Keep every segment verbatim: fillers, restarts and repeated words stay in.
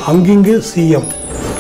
அங்கிங்கு CM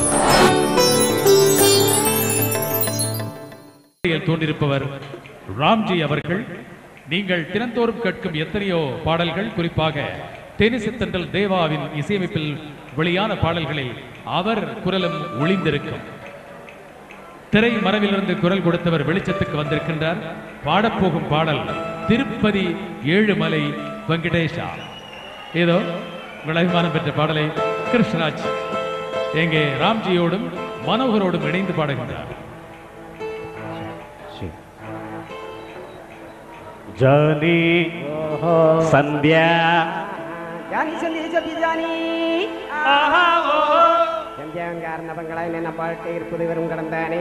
தோன்றிருப்பவர் Ramji அவர்கள். நீங்கள் தினந்தோறும் கேட்கும் எத்தனையோ பாடல்கள், குறிப்பாக டென்னிஸ் தென்றல் தேவாவின் இசையமைப்பில் வெளியான பாடல்களில் அவர் குரலும் ஒளிந்திருக்கும். திரை மரபிலிருந்து குரல் கொடுத்தவர் வெளிச்சத்துக்கு வந்திருக்கின்றார். பாடப்போகும் பாடல் திருப்பதி ஏழுமலை வெங்கடேஷா. ஏதோ உங்கள் அபிமானம் பெற்ற பாடலை கிருஷ்ணராஜ் எங்கே ராம்ஜியோடும் மனோகரோடும் இணைந்து பாடுகின்றார். जानी संध्या जानी संध्या जब जानी संध्यांगार नवंगलाय ने नपाटे இருப்பது வெறும் கடந்தானே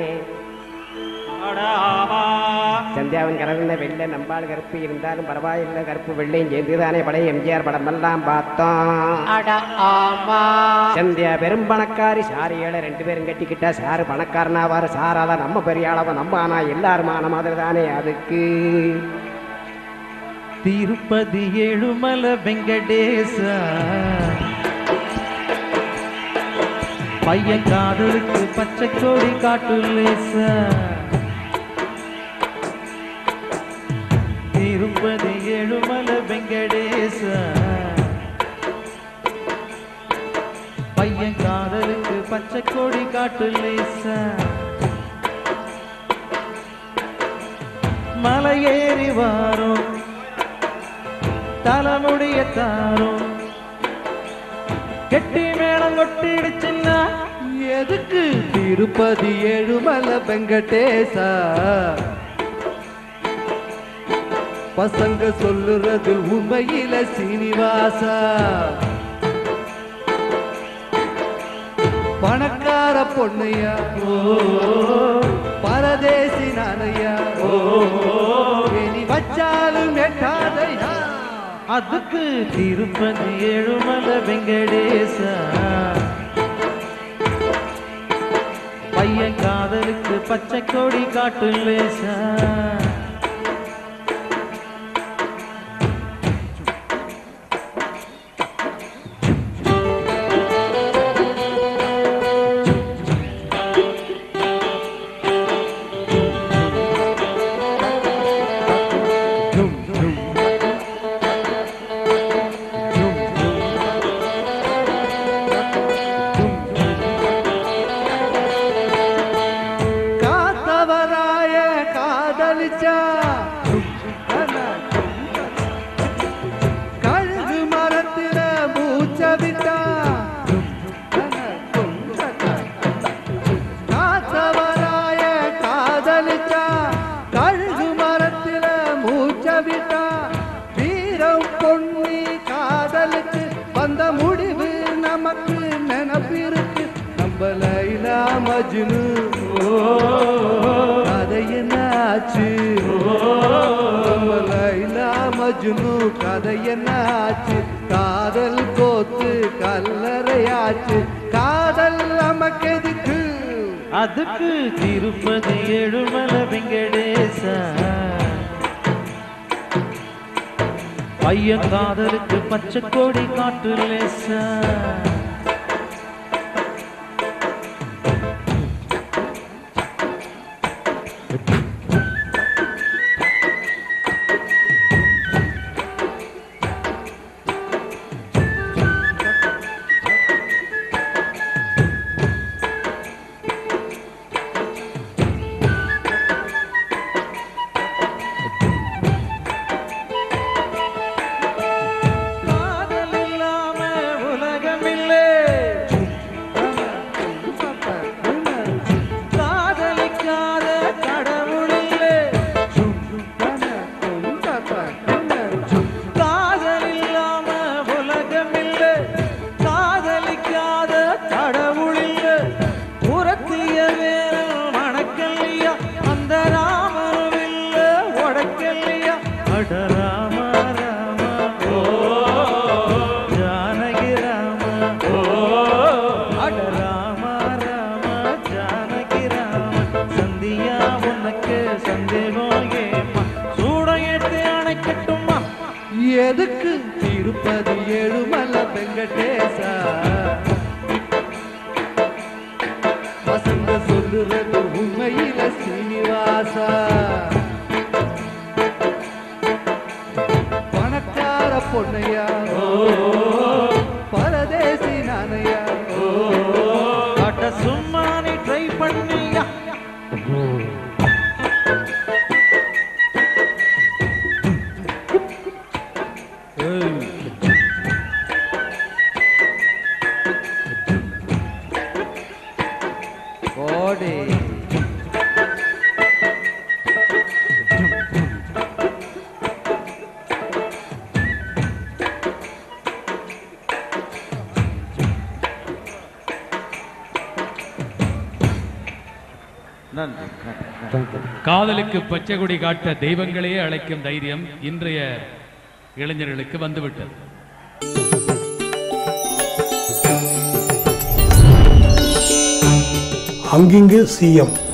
சந்தியாவின் கரவின வெள்ளை நம்பாள் கருப்பு இருந்தாலும் பரவாயில்லை, கருப்பு வெள்ளையும் சேர்ந்துதானே பழைய எம்ஜிஆர் படம் எல்லாம் பார்த்தோம். சந்தியா பெரும் பணக்காரி, சாரி ஏழை ரெண்டு பேரும் கட்டிக்கிட்டா சாரு பணக்காரனாவாரு, சாராதான் நம்ம பெரிய அளவு நம்ம ஆனா எல்லாருமான மாதிரி தானே. அதுக்கு திருப்பதி ஏழுமலை வெங்கடேசா பையன் காதலுக்கு பச்சை கோடி காட்டுலேசா. திருப்பதி ஏழுமலை வெங்கடேசா பையன் காதலுக்கு பச்சை கோடி காட்டுலேசா. மலை ஏறி வாரும் தலைமுடிய தாரும் கெட்டி மேளம் கொட்டிடுச்சுன்னா எதுக்கு திருப்பதி ஏழுமலை வெங்கடேசா. பசங்க சொல்லுறது உண்மையில சீனிவாசா. பணக்கார பொண்ணையா ஓ பரதேசி நானையா ஓ நீ வச்சாலும் எட்டாதையா. அதுக்கு திருப்பதி ஏழுமலை வெங்கடேசா பையன் காதலுக்கு பச்சை கொடி காட்டுலேசா. கழுகு மரத்தில மூச்சவிட்டா காத்தவராய காதலிச்சா. கழுகு மரத்தில மூச்சவிட்டா வீரம் பொன்னி காதலுக்கு வந்த முடிவு நமக்கு நினப்பிருக்கு. நம்ம லைலா மஜ்னு கதை என்னாச்சு, நம்ம லைலா மஜ்னு கதை என்னாச்சு. காதல் கோத்து கல்லறையாச்சு, காதல் நமக்கு எதுக்கு. அதுக்கு திருப்பதி ஏழுமலை வெங்கடேசா பையன் காதலுக்கு பச்சை கோடி காட்டுலேசா. எதுக்கு திருப்பதி ஏழுமலை வெங்கடேசா சொல்லுறது உண்மையில சீனிவாசா பணக்கார பொண்ணையா பரதேசி நானையா அட சும்மா நீ ட்ரை பண்ணியா கோடி காதலுக்கு பச்சை கொடி காட்ட தெய்வங்களையே அழைக்கும் தைரியம் இன்றைய இளைஞர்களுக்கு வந்துவிட்டது. அங்கிங்கு சிஎம்